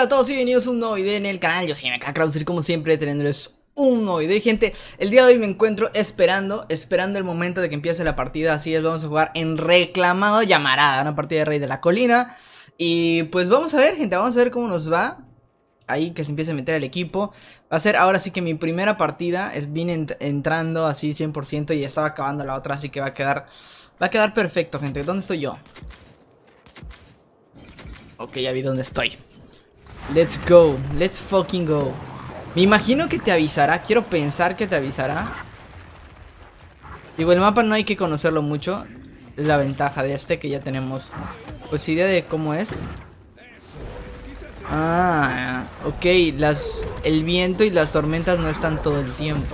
todos y bienvenidos a un nuevo video en el canal. Yo soy MKKrauser, como siempre trayéndoles un nuevo video. Gente, el día de hoy me encuentro esperando el momento de que empiece la partida. Así es, vamos a jugar en Reclamado Llamarada, una partida de Rey de la Colina. Y pues vamos a ver, gente, vamos a ver cómo nos va. Ahí que se empiece a meter el equipo. Va a ser ahora sí que mi primera partida. Vine entrando así 100% y estaba acabando la otra, así que va a quedar perfecto, gente. ¿Dónde estoy yo? Ok, ya vi dónde estoy. Let's go, let's fucking go. Me imagino que te avisará, quiero pensar que te avisará. Digo, el mapa no hay que conocerlo mucho. Es la ventaja de este, que ya tenemos pues idea de cómo es. Ah, ok, el viento y las tormentas no están todo el tiempo.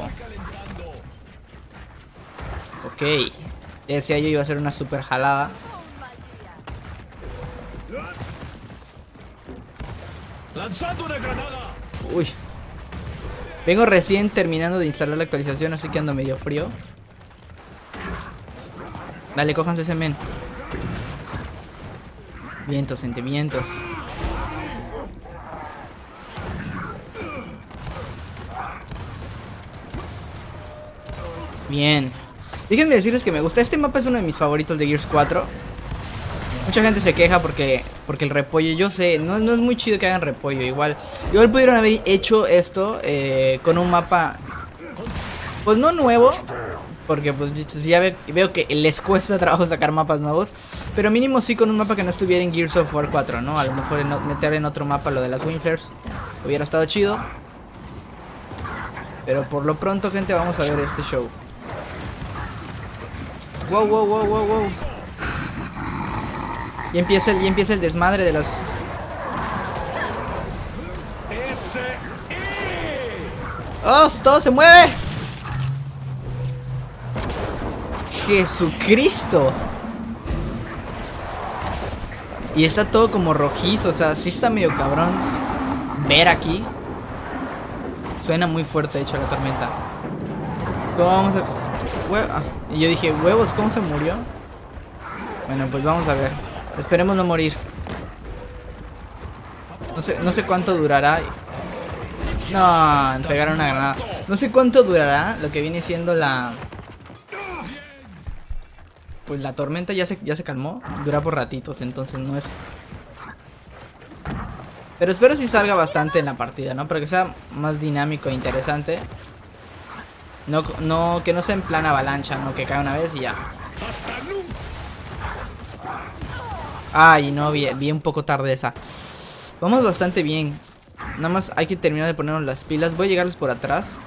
Ok, decía yo iba a ser una super jalada. ¡Lanzando una granada! Uy. Vengo recién terminando de instalar la actualización, así que ando medio frío. Dale, cójanse ese men. Vientos, sentimientos. Bien. Déjenme decirles que me gusta. Este mapa es uno de mis favoritos de Gears 4. Mucha gente se queja porque el repollo, yo sé, no es muy chido que hagan repollo. Igual pudieron haber hecho esto con un mapa, pues no nuevo, porque pues ya veo que les cuesta trabajo sacar mapas nuevos. Pero mínimo sí con un mapa que no estuviera en Gears of War 4, ¿no? A lo mejor meter en otro mapa lo de las Windflares hubiera estado chido. Pero por lo pronto, gente, vamos a ver este show. Wow, wow, wow, wow, wow. Y empieza el desmadre de las... ¡Oh! ¡Todo se mueve! ¡Jesucristo! Y está todo como rojizo, o sea, sí está medio cabrón ver aquí. Suena muy fuerte, de hecho, la tormenta. ¿Cómo vamos a...? Y yo dije, ¿huevos? ¿Cómo se murió? Bueno, pues vamos a ver. Esperemos no morir. No sé cuánto durará. No, pegaron una granada. No sé cuánto durará lo que viene siendo la... Pues la tormenta ya se calmó. Dura por ratitos, entonces no es... Pero espero si salga bastante en la partida, ¿no? Para que sea más dinámico e interesante. Que no sea en plan avalancha, ¿no? Que cae una vez y ya. Ay, no, vi un poco tarde esa. Vamos bastante bien. Nada más hay que terminar de ponernos las pilas. Voy a llegarles por atrás.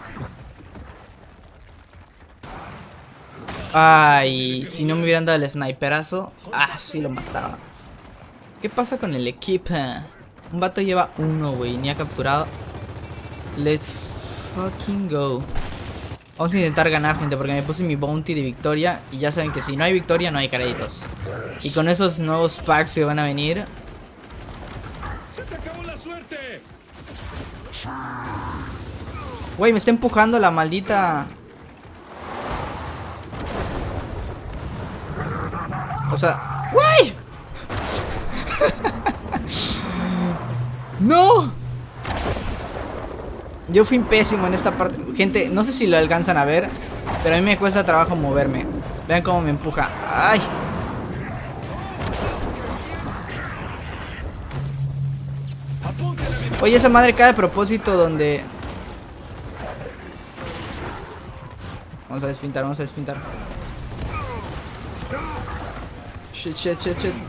Ay, si no me hubieran dado el sniperazo. Ah, sí lo mataba. ¿Qué pasa con el equipo? Un vato lleva uno, güey, ni ha capturado. Let's fucking go. Vamos a intentar ganar, gente, porque me puse mi bounty de victoria. Y ya saben que si no hay victoria, no hay créditos. Y con esos nuevos packs que van a venir... ¡Se te acabó la suerte! Güey, me está empujando la maldita... O sea... ¡Güey! ¡No! Yo fui pésimo en esta parte. Gente, no sé si lo alcanzan a ver, pero a mí me cuesta trabajo moverme. Vean cómo me empuja. ¡Ay! Oye, esa madre cae a propósito donde... Vamos a despintar, vamos a despintar. Shit, shit, shit, shit.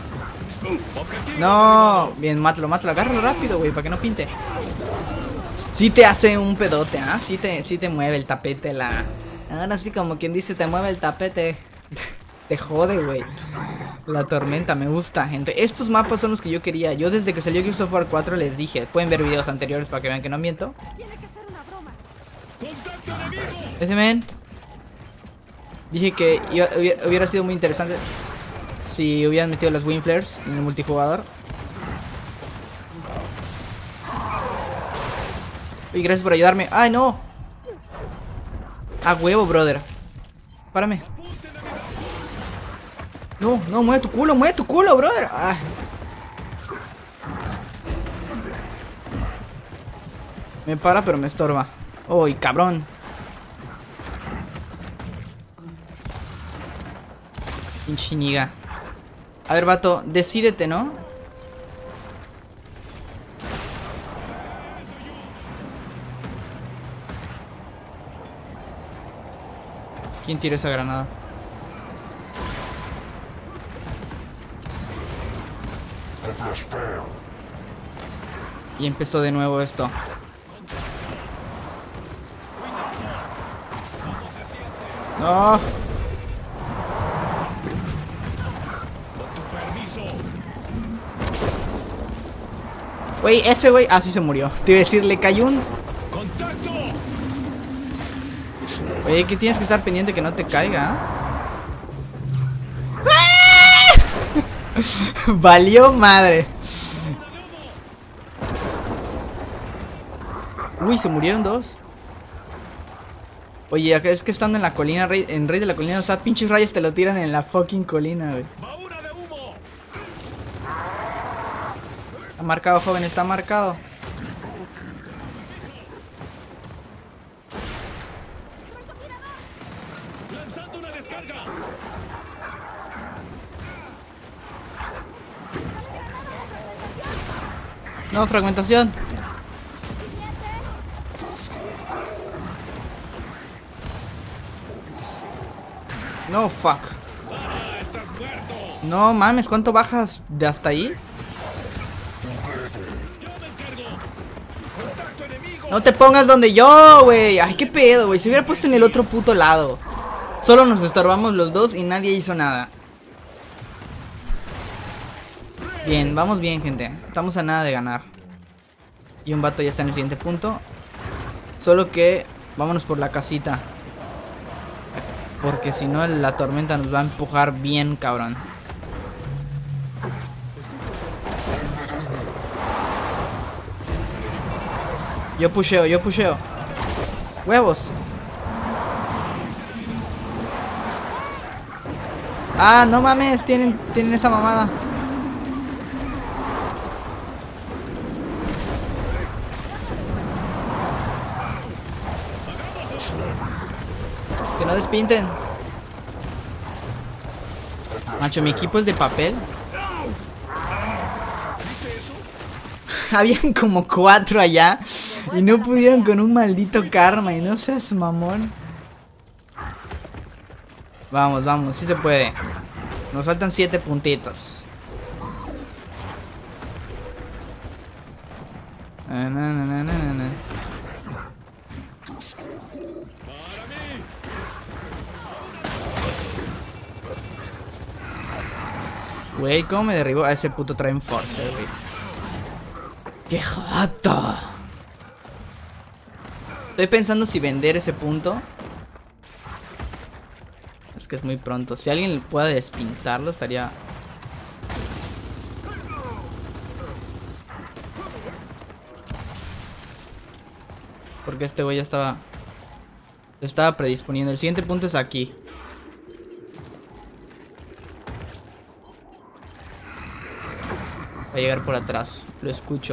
No, bien, mátalo, agárralo rápido, güey, para que no pinte. Sí te hace un pedote, ¿ah? Sí te mueve el tapete, Ahora sí, como quien dice, te mueve el tapete. Te jode, güey. La tormenta, me gusta, gente. Estos mapas son los que yo quería. Yo desde que salió Gears of War 4 les dije. Pueden ver videos anteriores para que vean que no miento. Ese men. Dije que hubiera sido muy interesante si hubieran metido las Windflares en el multijugador. Y gracias por ayudarme. ¡Ay, no! A huevo, brother. Párame. No, mueve tu culo, brother. Ay. Me para, pero me estorba. ¡Uy, cabrón! Pinche niga. A ver, vato, decídete, ¿no? ¿Quién tiró esa granada? Y empezó de nuevo esto. No. Güey, ese güey... Ah, sí se murió. Te iba a decir, le cayó un... ¡Contacto! Oye, que tienes que estar pendiente que no te caiga. Valió madre. Uy, se murieron dos. Oye, acá es que estando en la colina, en Rey de la Colina, o sea, pinches rayos te lo tiran en la fucking colina, güey. ¡Bahura de humo! Está marcado, joven, está marcado. ¡Lanzando una descarga! No, fragmentación. No, fuck. ¡Ah, estás muerto! No mames, ¿cuánto bajas de hasta ahí? ¡Yo me encargo! ¡Contacto enemigo! No te pongas donde yo, güey. Ay, qué pedo, güey. Se hubiera puesto en el otro puto lado. Solo nos estorbamos los dos y nadie hizo nada. Bien, vamos bien, gente. Estamos a nada de ganar. Y un vato ya está en el siguiente punto. Solo que vámonos por la casita. Porque si no la tormenta nos va a empujar bien, cabrón. Yo pusheo, yo pusheo. Huevos. Ah, no mames, tienen esa mamada. Que no despinten. Macho, mi equipo es de papel. Habían como 4 allá y no pudieron con un maldito karma. Y no seas mamón. Vamos, vamos, sí se puede. Nos faltan 7 puntitos. Na, na, na, na, na, na. Güey, ¿cómo me derribó? A ese puto traen force, güey. ¡Qué joto! Estoy pensando si vender ese punto. Es que es muy pronto. Si alguien puede despintarlo, estaría... Porque este güey ya estaba... Estaba predisponiendo. El siguiente punto es aquí. Va a llegar por atrás. Lo escucho.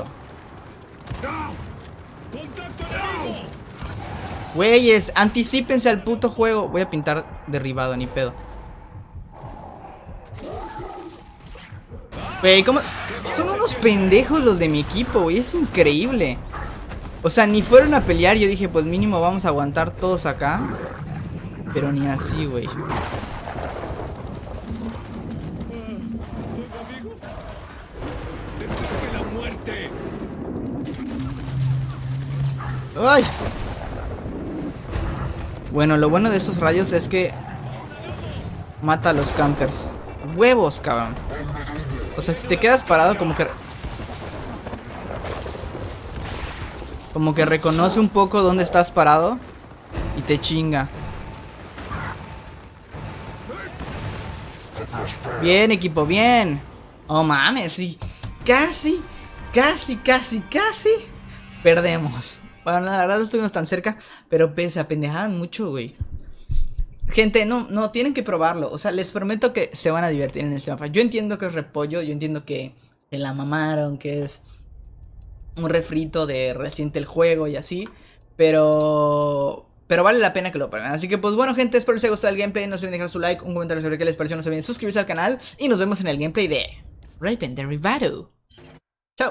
¡Contacto enemigo! Güeyes, anticípense al puto juego. Voy a pintar derribado, ni pedo. Güey, ¿cómo? Son unos pendejos los de mi equipo, güey. Es increíble. O sea, ni fueron a pelear. Yo dije, pues mínimo vamos a aguantar todos acá. Pero ni así, güey. ¡Detente la muerte! ¡Ay! Bueno, lo bueno de estos rayos es que mata a los campers. Huevos, cabrón. O sea, si te quedas parado como que reconoce un poco dónde estás parado y te chinga. Bien, equipo, bien. Oh, mames, sí. Casi perdemos. Bueno, la verdad no estuvimos tan cerca, pero se apendejaban mucho, güey. Gente, no, tienen que probarlo. O sea, les prometo que se van a divertir en este mapa. Yo entiendo que es repollo, yo entiendo que se la mamaron, que es un refrito de reciente el juego y así. Pero vale la pena que lo prueben. Así que pues bueno, gente, espero les haya gustado el gameplay. No se olviden dejar su like, un comentario sobre qué les pareció. No se olviden suscribirse al canal. Y nos vemos en el gameplay de Raven Derivado. Chao.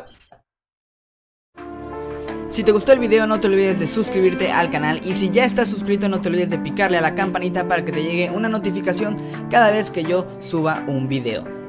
Si te gustó el video, no te olvides de suscribirte al canal. Y si ya estás suscrito, no te olvides de picarle a la campanita para que te llegue una notificación cada vez que yo suba un video.